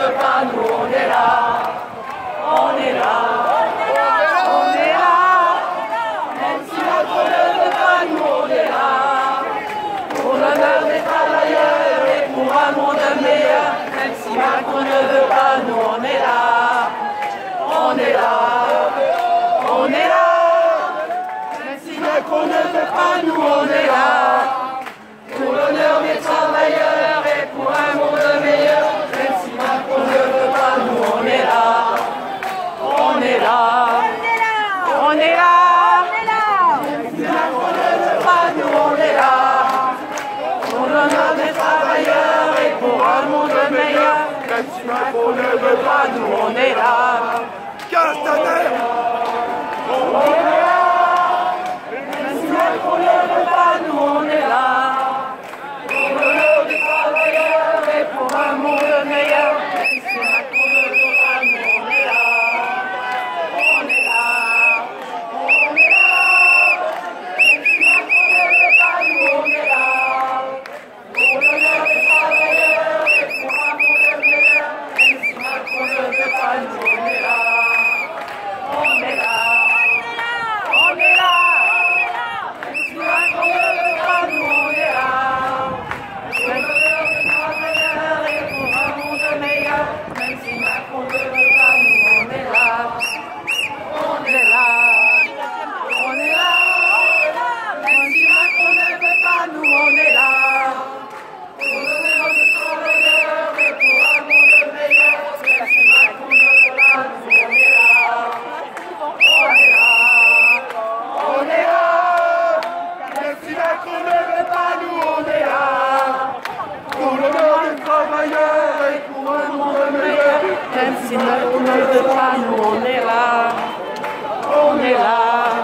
veut pas, nous on est là. On est là. On est là. Même si Macron ne veut pas, nous on est là. Pour l'honneur des travailleurs et pour un monde meilleur. Même si Macron ne veut pas, nous on est là. On est là. On est là. Même si Macron ne veut pas, nous on est là. Pour l'honneur des travailleurs et pour un monde meilleur. Même si Macron ne veut pas, nous on est là. On est là. On est là. Même si Macron ne veut pas, nous on est là. Pour l'honneur des travailleurs et pour un monde meilleur. Même si Macron ne veut pas, nous on est là. Castaner! On est là. Même si Macron ne veut pas, nous on est là. Pour l'honneur des travailleurs et pour un monde meilleur. Même si Macron ne veut pas, nous on est là. On est là. On est là. Même si Macron ne veut pas, nous on est là. Pour l'honneur des travailleurs et pour un monde meilleur. Même si Macron ne veut pas, nous on est là. On est là. On est là. Même si Macron ne veut pas, nous on est là. Pour l'honneur des travailleurs et pour un monde meilleur. Même si Macron ne veut pas, nous on est là. On est là. On est là. Même si Macron ne veut pas, nous on est là. Pour l'honneur des travailleurs et pour un monde meilleur. Même si Macron ne veut pas, nous on est là. On est là. On est là. Même si Macron ne veut pas, nous on est là. Pour l'honneur des travailleurs et pour un monde meilleur. Même si Macron ne veut pas, nous on est là. On est là.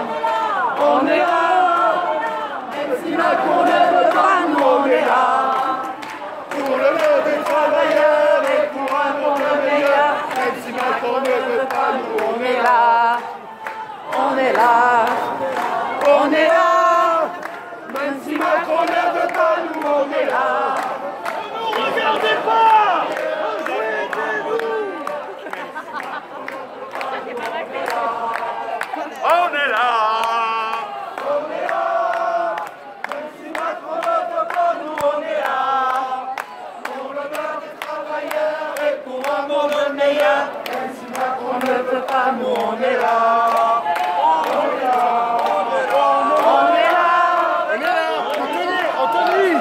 On est là. Même si Macron ne veut pas, nous on est là. Pour l'honneur des travailleurs et pour un monde meilleur. Même si Macron ne veut pas, nous on est là. On est là. On est là. Même si Macron ne veut pas, nous on est là. Ne regardez pas! On est là! On est là. Même si Macron ne veut pas, nous on est là. Pour l'honneur des travailleurs et pour un monde meilleur. Même si Macron ne veut pas, nous on est là. On est là. On est là. Anthony!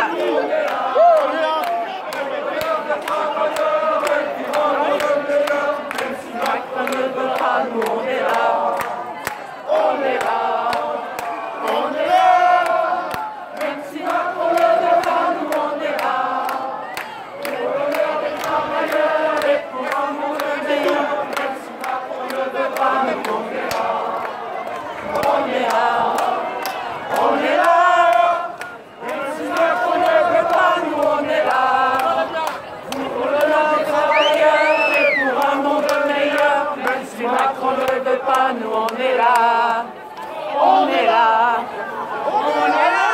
Même si Macron ne veut pas, nous on est là. On est là. On est là. Même si Macron ne veut pas, nous on est là. Pour l'honneur des travailleurs et pour un monde meilleur. Même si Macron ne veut pas, nous on est là. On est là. On est là. Même si Macron ne veut pas, nous on est là. Pour l'honneur des travailleurs et pour un monde meilleur. Même si Macron ne veut pas, nous on est là. On est là. On est là.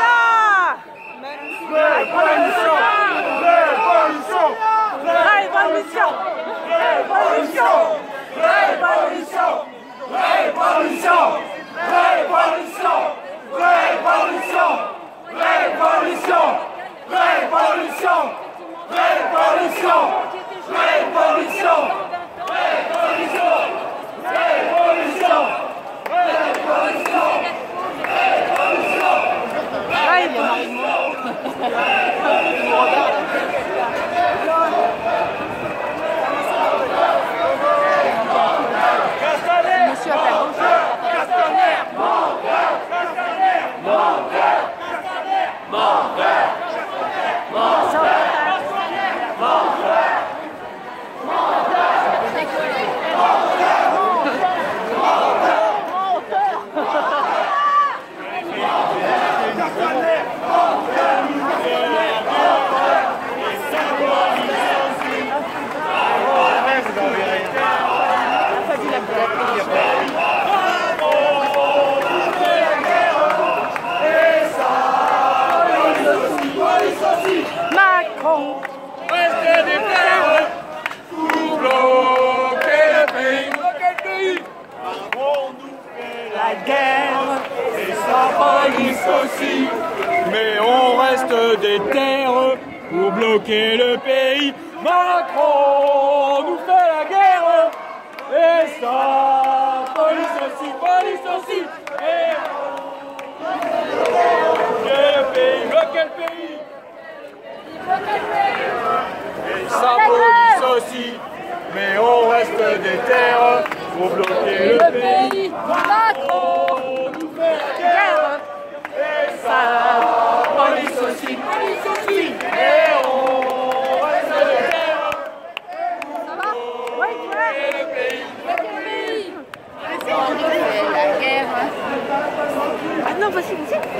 Révolution! Révolution! Révolution. Révolution. Révolution. Révolution. Révolution. Révolution. Révolution. Révolution. Révolution. Révolution. Révolution. Révolution. Révolution. Monsieur appelle. Castaner! Macron, Restez des terres! reste des terres pour bloquer le pays. Macron nous fait la guerre. Et ça, police aussi, et bloquer le pays. Et ça, police aussi, mais on reste des terres pour bloquer le pays. Macron nous fait la guerre. Et ça, police aussi, et on reste des terres. Ça va? Oui, Et le pays. La guerre. Ah non, vas-y.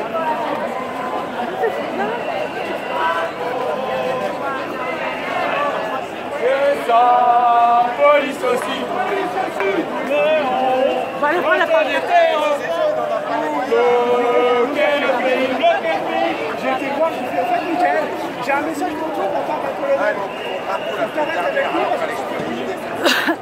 Et ça, police aussi, mais on va aller prendre la part des terres. Bloquer le pays. J'ai été voir, j'ai fait en fait, Michael, j'ai un message pour toi de la part d'un colonel. Tu t'arrêtes avec lui parce que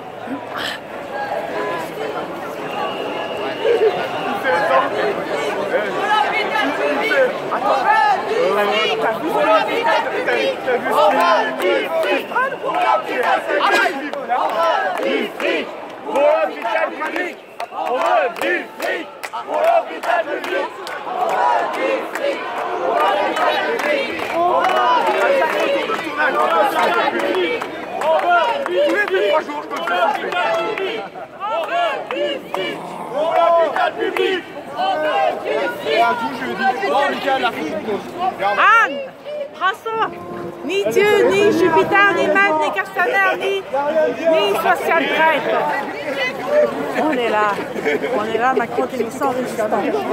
Anne, prends ça. Ni Dieu, ni Jupiter, ni Mars, ni Castaner, ni social traître. On est là, Macron, t'es une sans résistance.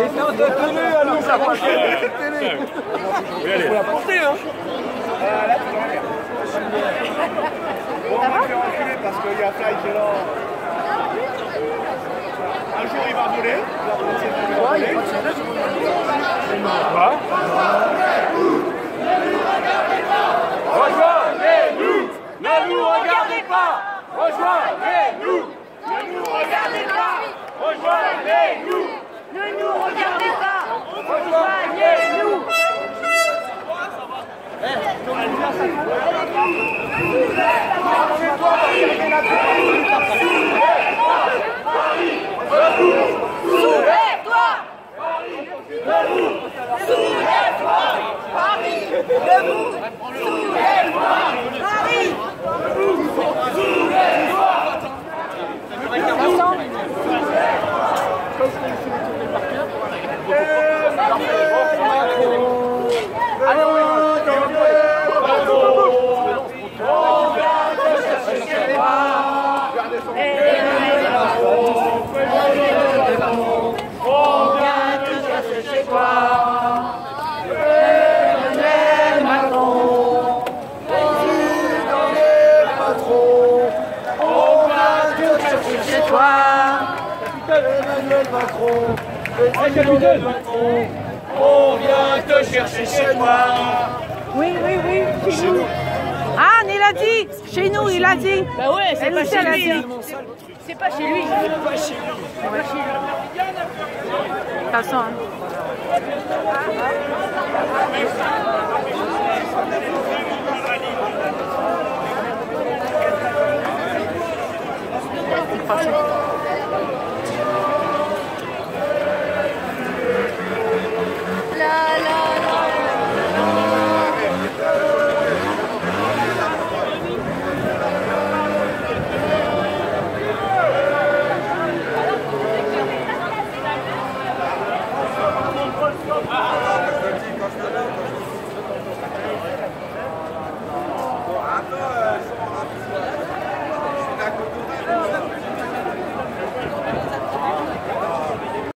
Il faut la porter, hein. on va faire enculer parce qu'il y a Fly qui est là. Un jour il va voler, il va prendre ses Rejoignez-nous, ne nous regardez pas. Rejoignez-nous, ne nous regardez pas. Rejoignez-nous, Ne nous regardez pas. rejoignez-nous. Soulève-toi. Soulève-toi. Paris. Debout. Soulève-toi. Paris. On vient te chercher chez toi. Oui, chez nous. Ah, il a dit. Chez nous, il a dit. Bah ouais, c'est pas chez lui. C'est pas chez lui. Pas chez lui. Attention.